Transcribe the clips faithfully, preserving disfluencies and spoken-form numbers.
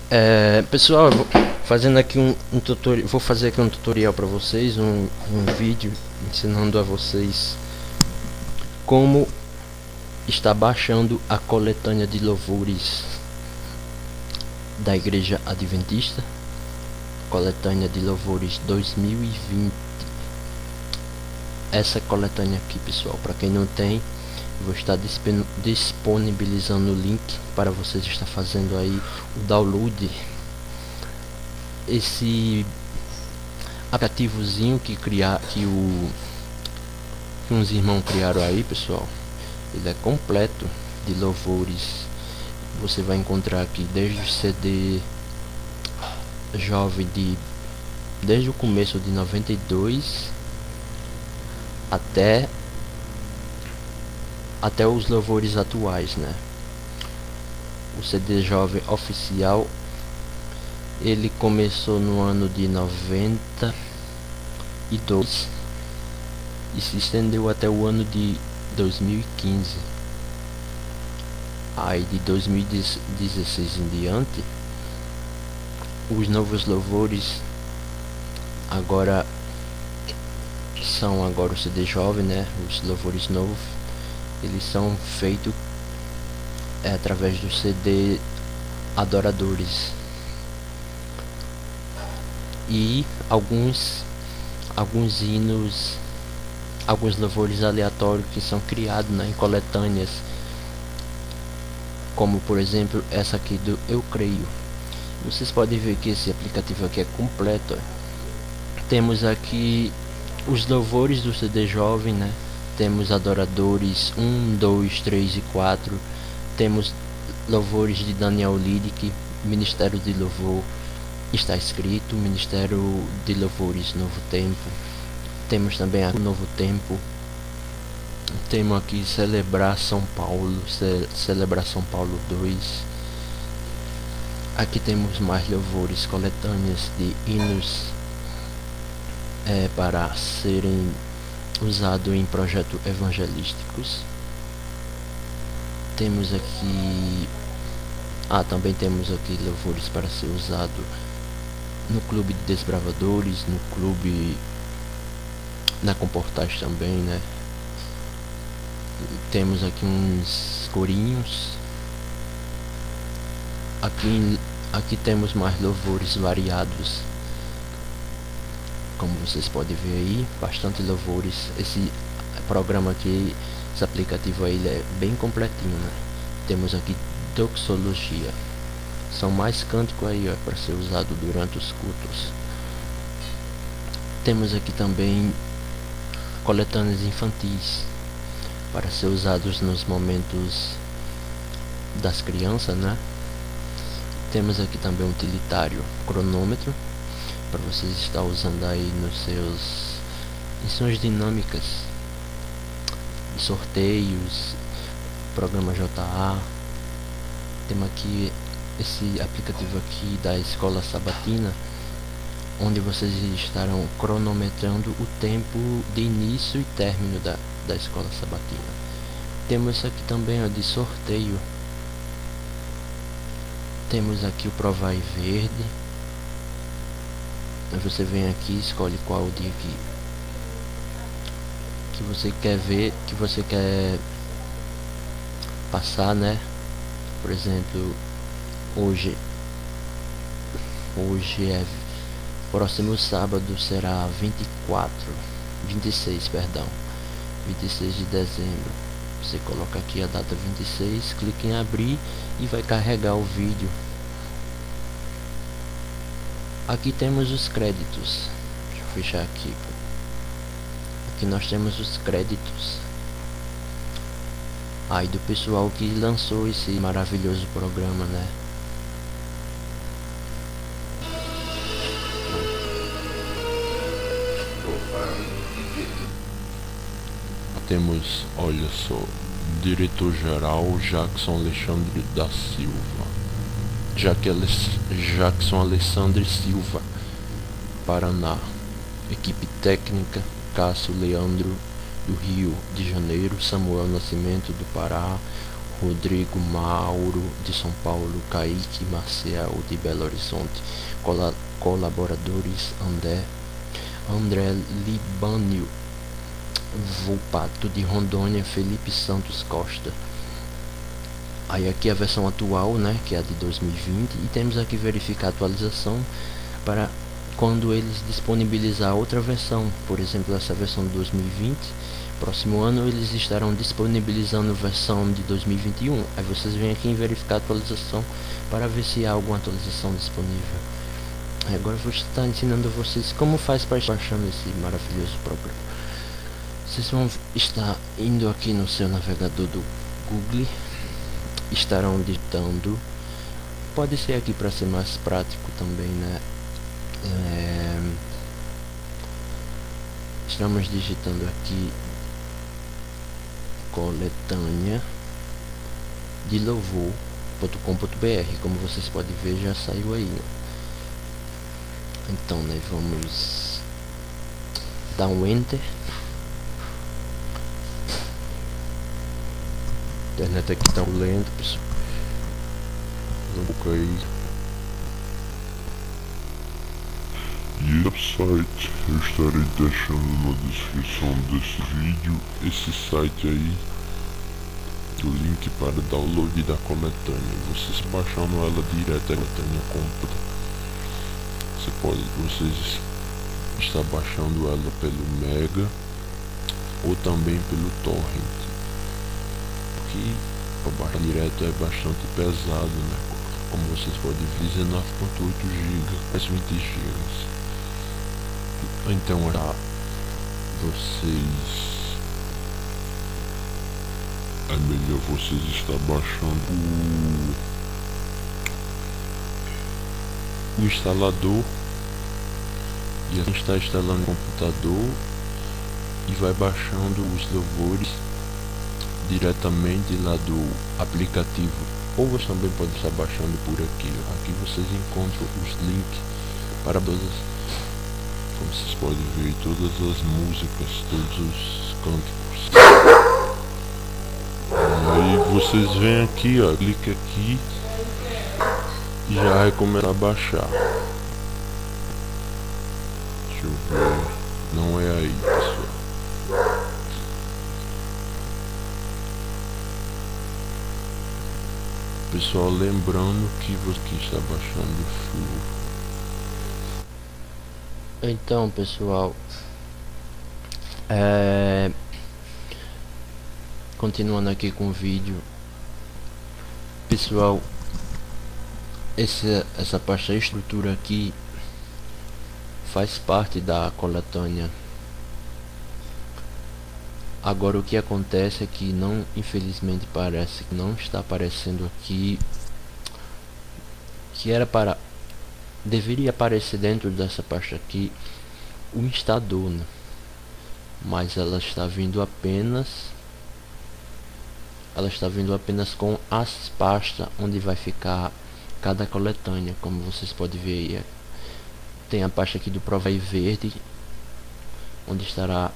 É, pessoal, eu vou fazendo aqui um, um tutorial, vou fazer aqui um tutorial para vocês, um, um vídeo ensinando a vocês como está baixando a coletânea de louvores da Igreja Adventista, coletânea de louvores dois mil e vinte. Essa coletânea aqui, pessoal, para quem não tem, vou estar disponibilizando o link para vocês estar fazendo aí o download. Esse aplicativozinho que criar que o que uns irmãos criaram aí, pessoal, ele é completo de louvores. Você vai encontrar aqui desde o C D jovem de desde o começo de noventa e dois até até os louvores atuais, né? O C D jovem oficial, ele começou no ano de noventa e dois e se estendeu até o ano de dois mil e quinze. Aí de dois mil e dezesseis em diante, os novos louvores agora são agora o C D jovem, né? Os louvores novos, eles são feitos é, através do C D Adoradores e alguns alguns hinos, alguns louvores aleatórios que são criados, né, em coletâneas, como por exemplo essa aqui do Eu Creio. Vocês podem ver que esse aplicativo aqui é completo. Temos aqui os louvores do C D jovem, né? Temos adoradores um, dois, três e quatro. Temos louvores de Daniel Lidick, Ministério de Louvor, está escrito Ministério de Louvores Novo Tempo. Temos também o Novo Tempo. Temos aqui Celebrar São Paulo, Ce Celebrar São Paulo dois. Aqui temos mais louvores, coletâneas de hinos é, para serem usados em projetos evangelísticos. Temos aqui ah também temos aqui louvores para ser usado no clube de desbravadores, no clube, na comportagem também, né? Temos aqui uns corinhos. Aqui, aqui temos mais louvores variados, como vocês podem ver aí, bastante louvores. Esse programa aqui, esse aplicativo aí, ele é bem completinho, né? Temos aqui doxologia, são mais cânticos aí para ser usado durante os cultos. Temos aqui também coletâneas infantis para ser usados nos momentos das crianças, né? Temos aqui também um utilitário cronômetro para vocês estar usando aí nos seus missões dinâmicas, sorteios, programa J A. Temos aqui esse aplicativo aqui da escola sabatina, onde vocês estarão cronometrando o tempo de início e término da, da escola sabatina. Temos aqui também ó, de sorteio. Temos aqui o Provai Verde. Você vem aqui, escolhe qual o dia que, que você quer ver, que você quer passar, né? Por exemplo, hoje hoje é próximo sábado, será vinte e quatro, vinte e seis, perdão, vinte e seis de dezembro. Você coloca aqui a data vinte e seis, clica em abrir e vai carregar o vídeo. Aqui temos os créditos. Deixa eu fechar aqui. Aqui nós temos os créditos aí do pessoal que lançou esse maravilhoso programa, né? Temos, olha só, diretor-geral Jackson Alexandre da Silva, Jackson Alexandre Silva, Paraná. Equipe técnica Cássio Leandro do Rio de Janeiro, Samuel Nascimento do Pará, Rodrigo Mauro de São Paulo, Kaique Marcial de Belo Horizonte, Col colaboradores André, André Libânio Volpato de Rondônia, Felipe Santos Costa. Aí aqui a versão atual, né, que é a de dois mil e vinte, e temos aqui verificar a atualização para quando eles disponibilizar outra versão, por exemplo essa versão de dois mil e vinte, próximo ano eles estarão disponibilizando a versão de dois mil e vinte e um, aí vocês vêm aqui em verificar a atualização para ver se há alguma atualização disponível. Agora eu vou estar ensinando a vocês como faz para estar baixando esse maravilhoso programa. Vocês vão estar indo aqui no seu navegador do Google, estarão digitando, pode ser aqui para ser mais prático também, né? É, estamos digitando aqui coletânea de louvor ponto com ponto br, como vocês podem ver já saiu aí, né? Então, né, vamos dar um enter. A internet aqui tá lento, pessoal. Um pouco aí. E o site eu estarei deixando na descrição desse vídeo. Esse site aí, o link para download da coletânea. Vocês baixando ela direto, a coletânea completa. Você pode, vocês está baixando ela pelo Mega ou também pelo Torrent. Aqui para baixar direto é bastante pesado, né? Como vocês podem ver, dezenove ponto oito gigas, quase vinte gigas. Então já vocês é melhor vocês estar baixando o, o instalador, e a gente está instalando o computador e vai baixando os louvores diretamente lá do aplicativo, ou você também pode estar baixando por aqui. Aqui vocês encontram os links para todas, como vocês podem ver, todas as músicas, todos os cânticos. Aí vocês vêm aqui, ó, clica aqui e já vai começar a baixar. Deixa eu ver, não é aí, pessoal. Pessoal, lembrando que você que está baixando full. Então, pessoal, é... continuando aqui com o vídeo, pessoal, esse, essa parte da estrutura aqui faz parte da coletânea. Agora o que acontece é que não, infelizmente parece que não está aparecendo aqui, que era para, deveria aparecer dentro dessa parte aqui o instalador, né? Mas ela está vindo apenas, ela está vindo apenas com as pastas onde vai ficar cada coletânea, como vocês podem ver aí. Tem a pasta aqui do Provai Verde, onde estará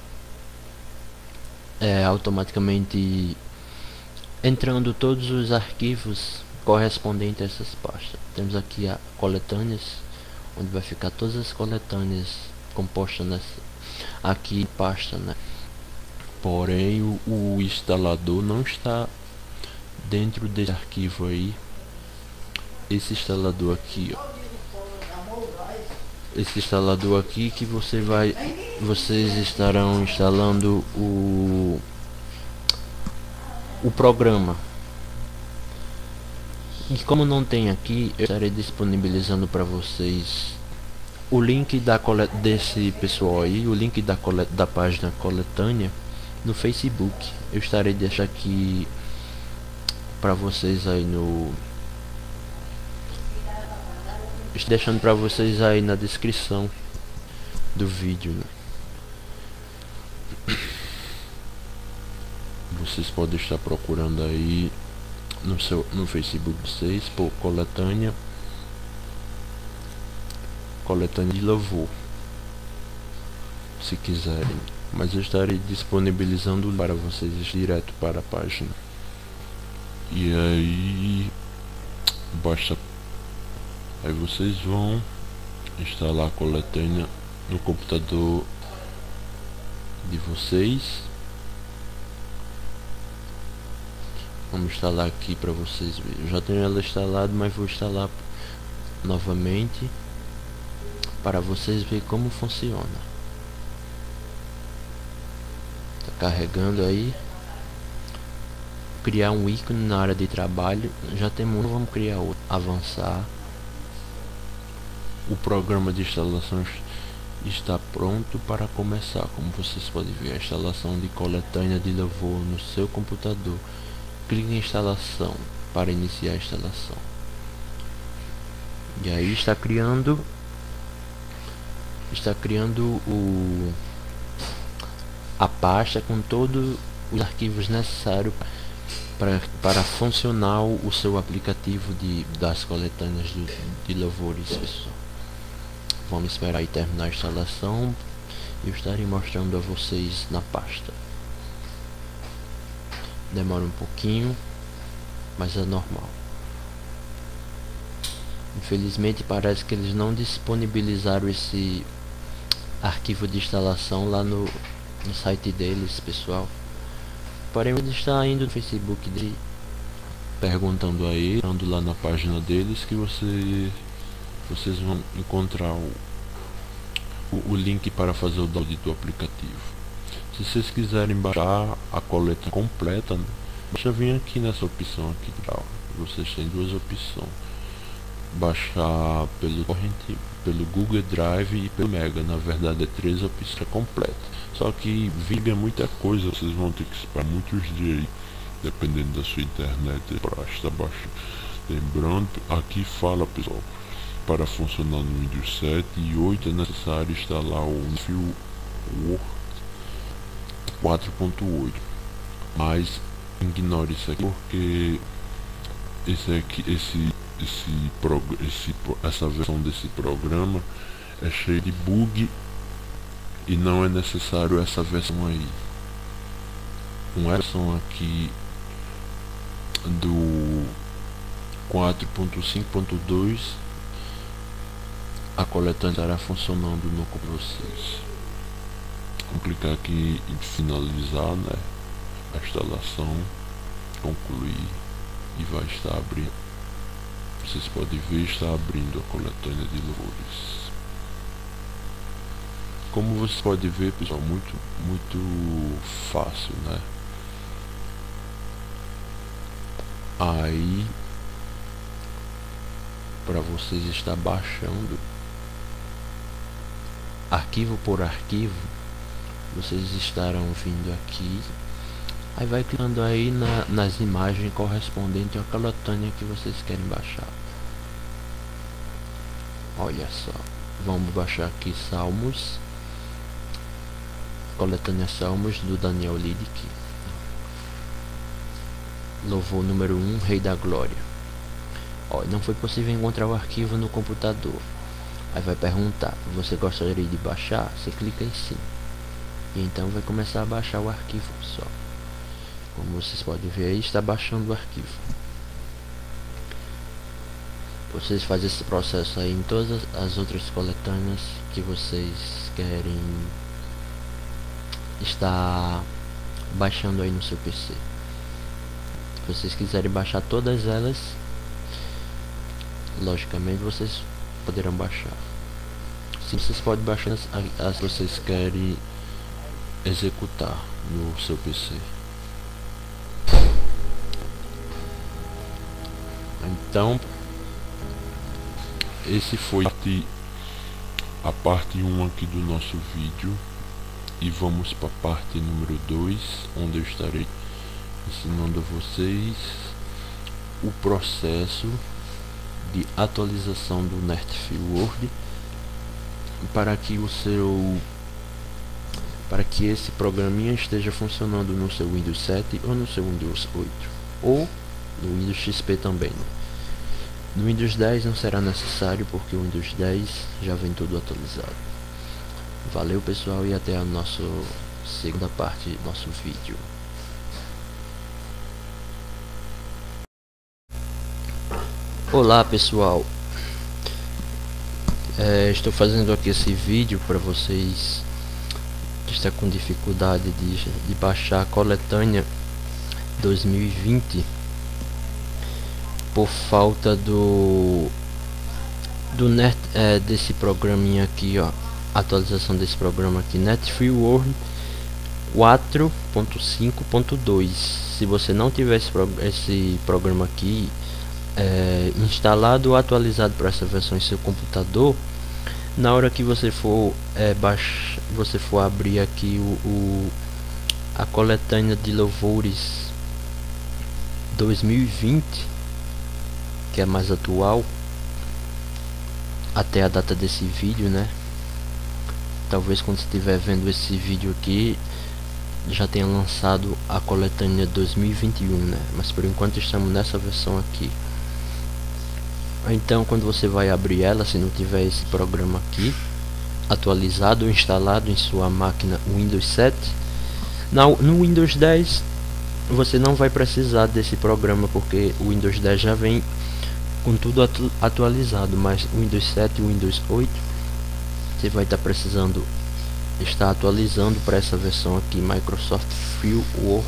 É, automaticamente entrando todos os arquivos correspondentes a essas pastas. Temos aqui a coletâneas, onde vai ficar todas as coletâneas compostas nessa aqui pasta, né? Porém o, o instalador não está dentro desse arquivo aí. Esse instalador aqui, ó. Esse instalador aqui que você vai, vocês estarão instalando o o programa. E como não tem aqui, eu estarei disponibilizando para vocês o link da coleta desse pessoal aí, o link da coleta da página coletânea no Facebook. Eu estarei deixando aqui para vocês aí no Estou deixando para vocês aí na descrição do vídeo, né? Vocês podem estar procurando aí no seu no Facebook de vocês por coletânea coletânea de louvor, se quiserem, mas eu estarei disponibilizando para vocês direto para a página. E aí basta, aí vocês vão instalar a coletânea no computador de vocês. Vamos instalar aqui para vocês verem. Eu já tenho ela instalada, mas vou instalar novamente para vocês verem como funciona. Tá carregando aí. Criar um ícone na área de trabalho. Já temos um, vamos criar outro. Avançar. O programa de instalação está pronto para começar. Como vocês podem ver, a instalação de coletânea de louvor no seu computador. Clique em instalação para iniciar a instalação. E aí está criando está criando o a pasta com todos os arquivos necessários para, para funcionar o seu aplicativo de, das coletâneas de, de louvores, pessoal. Vamos esperar aí terminar a instalação e eu estarei mostrando a vocês na pasta. Demora um pouquinho, mas é normal. Infelizmente parece que eles não disponibilizaram esse arquivo de instalação lá no, no site deles, pessoal. Porém, ele está indo no Facebook dele, perguntando a ele, andando lá na página deles, que você, vocês vão encontrar o, o, o link para fazer o download do aplicativo. Se vocês quiserem baixar a coleta completa, né, basta vir aqui nessa opção aqui, tal. Vocês têm duas opções: baixar pelo torrent, pelo Google Drive e pelo Mega. Na verdade é três opções completas. Só que viga muita coisa, vocês vão ter que esperar muitos dias aí, dependendo da sua internet, para estar baixando. Lembrando, aqui fala, pessoal, para funcionar no Windows sete e oito é necessário instalar o Word quatro ponto oito, mas ignore isso aqui porque esse aqui, esse, esse, prog esse, essa versão desse programa é cheia de bug e não é necessário essa versão aí. Uma versão aqui do quatro ponto cinco ponto dois, a coletânea estará funcionando no computador de vocês. Vamos clicar aqui em finalizar, né, a instalação, concluir, e vai estar abrindo. Vocês podem ver, está abrindo a coletânea de louvores. Como vocês podem ver, pessoal, muito muito fácil, né? Aí, para vocês estar baixando arquivo por arquivo, vocês estarão vindo aqui, aí vai clicando aí na, nas imagens correspondentes à coletânea que vocês querem baixar. Olha só, vamos baixar aqui Salmos, coletânea Salmos do Daniel Lidick, louvor número um, Rei da Glória. Olha, não foi possível encontrar o arquivo no computador. Aí vai perguntar, você gostaria de baixar? Você clica em sim. E então vai começar a baixar o arquivo, pessoal. Como vocês podem ver aí, está baixando o arquivo. Vocês fazem esse processo aí em todas as outras coletâneas que vocês querem estar baixando aí no seu P C. Se vocês quiserem baixar todas elas, logicamente vocês poderão baixar. Se vocês podem baixar as, as que vocês querem executar no seu P C. Então, esse foi a parte um aqui do nosso vídeo, e vamos para a parte número dois, onde eu estarei ensinando a vocês o processo de atualização do Nerdfield Word para que o seu para que esse programinha esteja funcionando no seu Windows sete ou no seu Windows oito ou no Windows X P também. No Windows dez não será necessário, porque o Windows dez já vem tudo atualizado. Valeu, pessoal, e até a nossa segunda parte do nosso vídeo. Olá pessoal, é, estou fazendo aqui esse vídeo para vocês que está com dificuldade de, de baixar a coletânea dois mil e vinte por falta do do net, é, desse programinha aqui, ó, atualização desse programa aqui, NetFreeWorld quatro ponto cinco ponto dois. Se você não tiver esse, prog esse programa aqui é, instalado ou atualizado para essa versão em seu computador, na hora que você for é, baixar, você for abrir aqui o, o a coletânea de louvores dois mil e vinte, que é mais atual até a data desse vídeo, né? Talvez quando você estiver vendo esse vídeo aqui já tenha lançado a coletânea dois mil e vinte e um, né? Mas por enquanto estamos nessa versão aqui. Então quando você vai abrir ela, se não tiver esse programa aqui atualizado ou instalado em sua máquina Windows sete, no, no Windows dez você não vai precisar desse programa, porque o Windows dez já vem com tudo atu atualizado, mas o Windows sete e o Windows oito você vai estar precisando estar atualizando para essa versão aqui, Microsoft Freeworld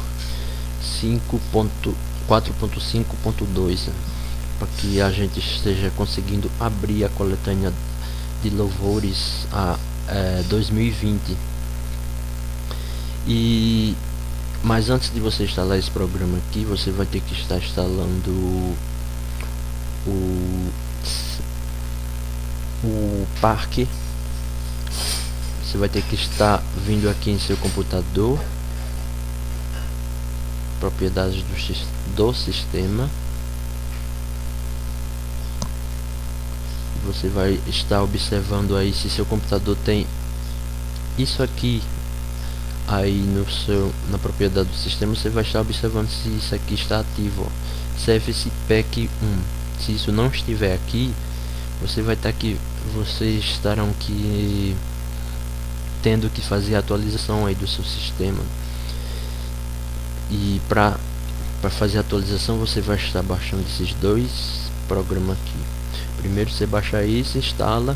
quatro ponto cinco ponto dois, né? Para que a gente esteja conseguindo abrir a coletânea de louvores a é, dois mil e vinte. E mas antes de você instalar esse programa aqui, você vai ter que estar instalando o o parque. Você vai ter que estar vindo aqui em seu computador, propriedades do, do sistema. Você vai estar observando aí se seu computador tem isso aqui aí no seu, na propriedade do sistema. Você vai estar observando se isso aqui está ativo, ó, Service Pack um. Se isso não estiver aqui, você vai estar aqui, vocês estarão aqui tendo que fazer a atualização aí do seu sistema. E para para fazer a atualização, você vai estar baixando esses dois programas aqui. Primeiro você baixa esse, instala.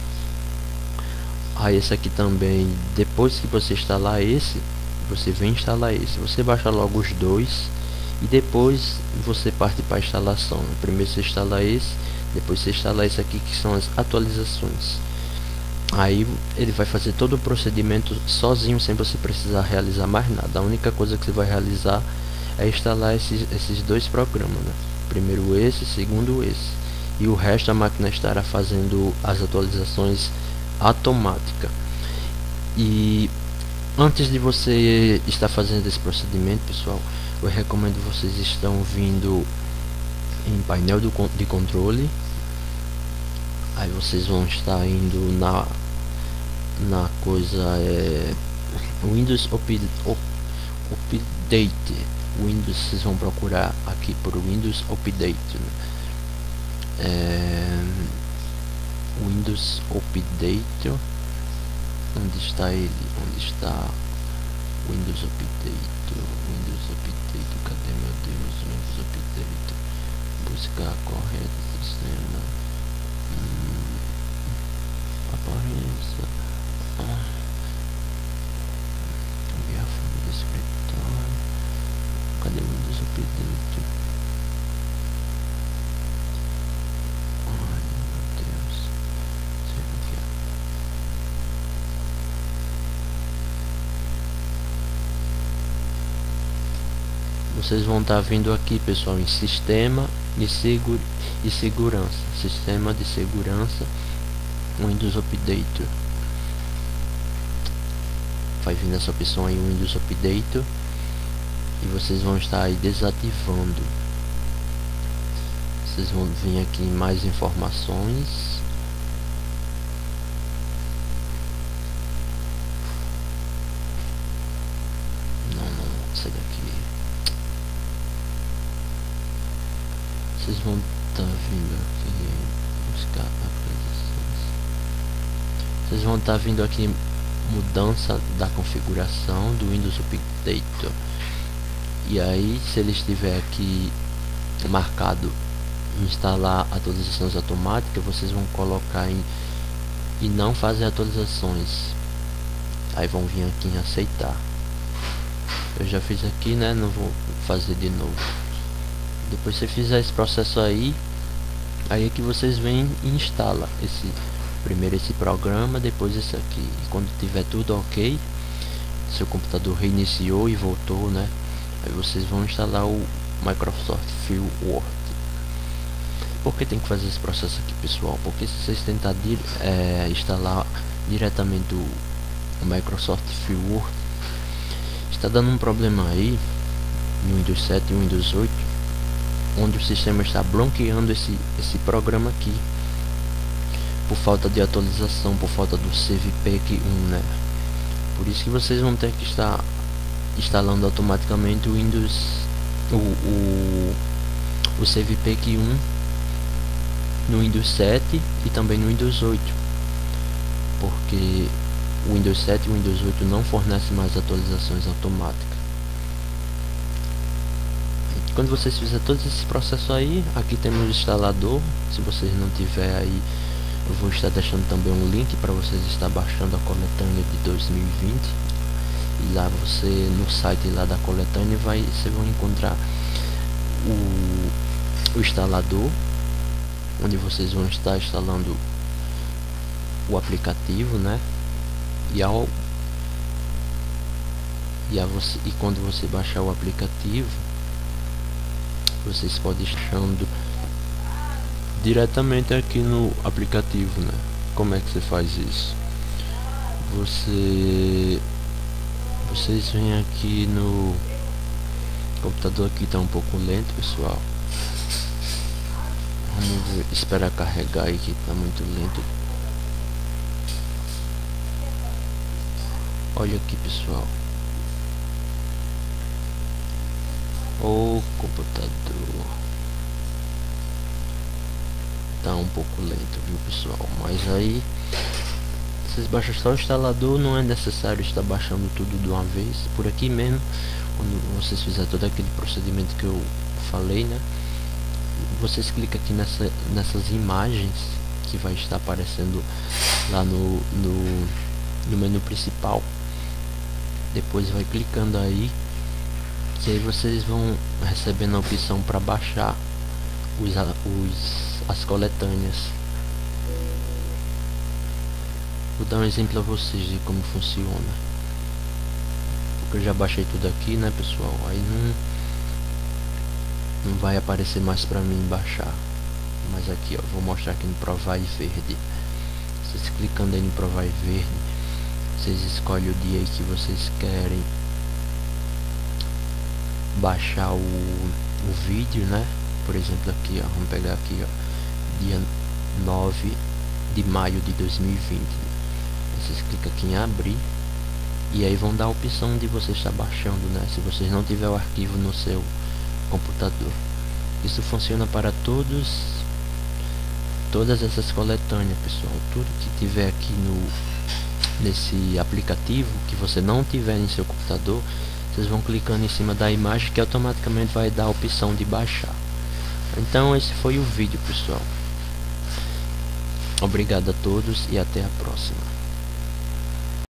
Aí esse aqui também, depois que você instalar esse, você vem instalar esse. Você baixa logo os dois e depois você parte para a instalação. Primeiro você instala esse, depois você instala esse aqui, que são as atualizações. Aí ele vai fazer todo o procedimento sozinho, sem você precisar realizar mais nada. A única coisa que você vai realizar é instalar esses, esses dois programas, né? Primeiro esse, segundo esse. E o resto a máquina estará fazendo as atualizações automática. E antes de você estar fazendo esse procedimento, pessoal, eu recomendo vocês estão vindo em painel do, de controle. Aí vocês vão estar indo na na coisa é Windows Update. Windows, vocês vão procurar aqui por Windows Update, né? é, Windows Update. Onde está ele? Onde está Windows Update? Windows Update, cadê, meu Deus? Windows Update, buscar correto sistema, hum, aparência, ah, cambiar a forma do escritório. Cadê o Windows Update? Ai meu Deus, será que é? Vocês vão estar vindo aqui, pessoal, em sistema e, segura, e segurança. Sistema de segurança, Windows Update. Vai vir nessa opção aí, Windows Update. E vocês vão estar aí desativando. Vocês vão vir aqui em mais informações. Não, não, sai daqui. Vocês vão estar vindo aqui buscar atualizações. Vocês vão estar vindo aqui mudança da configuração do Windows Update. E aí, se ele estiver aqui marcado instalar atualizações automáticas, vocês vão colocar em e não fazer atualizações. Aí vão vir aqui em aceitar. Eu já fiz aqui, né? Não vou fazer de novo. Depois você fizer esse processo aí, aí é que vocês vêm e instala esse primeiro esse programa, depois esse aqui. E quando tiver tudo ok, seu computador reiniciou e voltou, né? Aí vocês vão instalar o Microsoft Fill Word. Por que tem que fazer esse processo aqui, pessoal? Porque se vocês tentarem é, instalar diretamente o, o Microsoft Fill Word, está dando um problema aí no Windows sete e Windows oito, onde o sistema está bloqueando esse, esse programa aqui por falta de atualização, por falta do C V P E C um, né? Por isso que vocês vão ter que estar instalando automaticamente o Windows, o, o, o C V P E C um no Windows sete e também no Windows oito, porque o Windows sete e o Windows oito não fornecem mais atualizações automáticas. Quando vocês fizerem todo esse processo aí, aqui temos o instalador. Se vocês não tiver aí, eu vou estar deixando também um link para vocês estar baixando a coletânea de dois mil e vinte. E lá você, no site lá da coletânea, vai, você vai encontrar o, o instalador, onde vocês vão estar instalando o aplicativo, né? E ao e, a você, e quando você baixar o aplicativo, vocês podem estar achando diretamente aqui no aplicativo, né? Como é que você faz isso? Você vocês vêm aqui no computador, aqui tá um pouco lento, pessoal. Vamos ver, esperar carregar aí, que tá muito lento. Olha aqui, pessoal. O computador tá um pouco lento, viu, pessoal? Mas aí vocês baixam só o instalador, não é necessário estar baixando tudo de uma vez. Por aqui mesmo, quando vocês fizerem todo aquele procedimento que eu falei, né? Vocês clicam aqui nessa, nessas imagens que vai estar aparecendo lá no, no, no menu principal. Depois vai clicando aí, que aí vocês vão recebendo a opção para baixar os, os, as coletâneas. Vou dar um exemplo a vocês de como funciona, porque eu já baixei tudo aqui, né, pessoal? Aí não não vai aparecer mais para mim baixar. Mas aqui, ó, vou mostrar aqui no Provar Verde. Vocês clicando aí no Provar Verde, vocês escolhem o dia aí que vocês querem baixar o, o vídeo, né? Por exemplo, aqui, ó, vamos pegar aqui, ó, dia nove de maio de dois mil e vinte. Vocês clicam aqui em abrir e aí vão dar a opção de você estar baixando, né? Se vocês não tiver o arquivo no seu computador. Isso funciona para todos todas essas coletâneas, pessoal. Tudo que tiver aqui no nesse aplicativo que você não tiver em seu computador, vocês vão clicando em cima da imagem que automaticamente vai dar a opção de baixar. Então esse foi o vídeo, pessoal. Obrigado a todos e até a próxima.